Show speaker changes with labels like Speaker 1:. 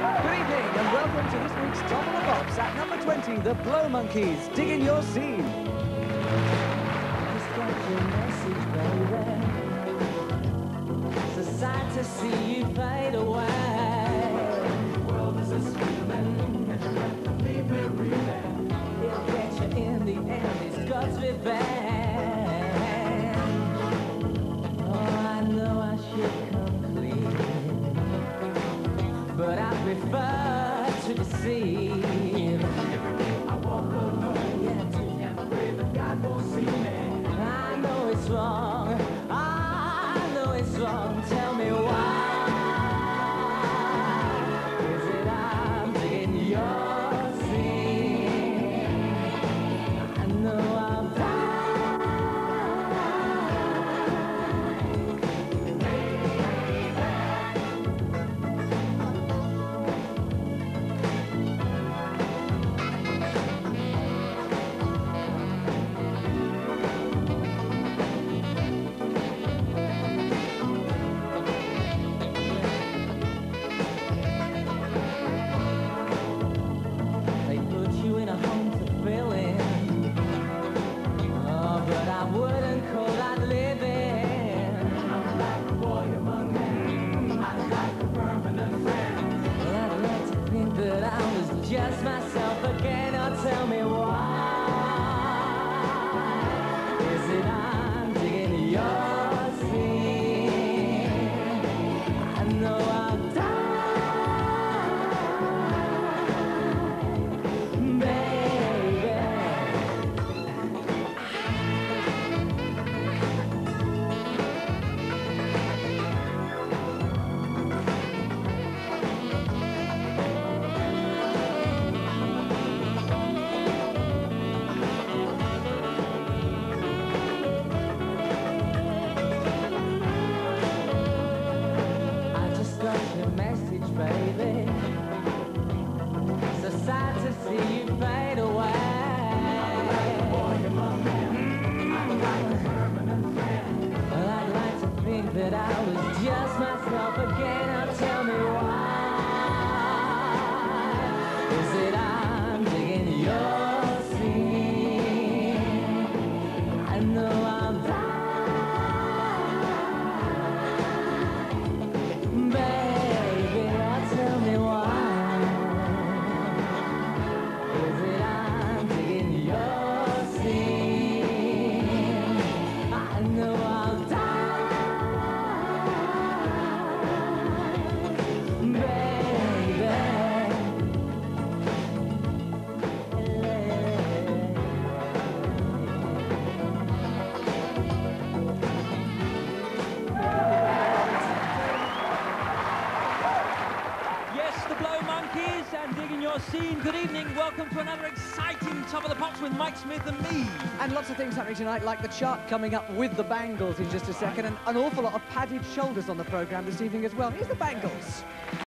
Speaker 1: Good evening and welcome to this week's Top of the Pops. At number 20, the Blow Monkeys, Digging Your Scene.
Speaker 2: Just got your message, baby. So sad to see you fade away. The world is a screaming, and you have to leave me reeling. It'll get you in the end, it's God's revenge. Oh, I know I should come clean, but I prefer to deceive. I walk alone, yet and pray that God won't see me. I know it's wrong, I know it's wrong. Tell me why. Is it I'm digging your scene? I know I'll die. Just myself again, or tell me why. Is it I'm digging your scene? I know I'll die, baby. Baby, so sad to see you fade away. Well, I'd like to think that I was just myself again. Now tell me why. Is it I'm digging your scene? I know I'll die, baby. Tell me why. Is it I'm digging your scene? I know I'll die, baby.
Speaker 3: The Blow Monkeys and Digging Your Scene. Good evening, welcome to another exciting Top of the Pops with Mike Smith and me.
Speaker 1: And lots of things happening tonight, like the chart coming up with the Bangles in just a second, and an awful lot of padded shoulders on the programme this evening as well. Here's the Bangles.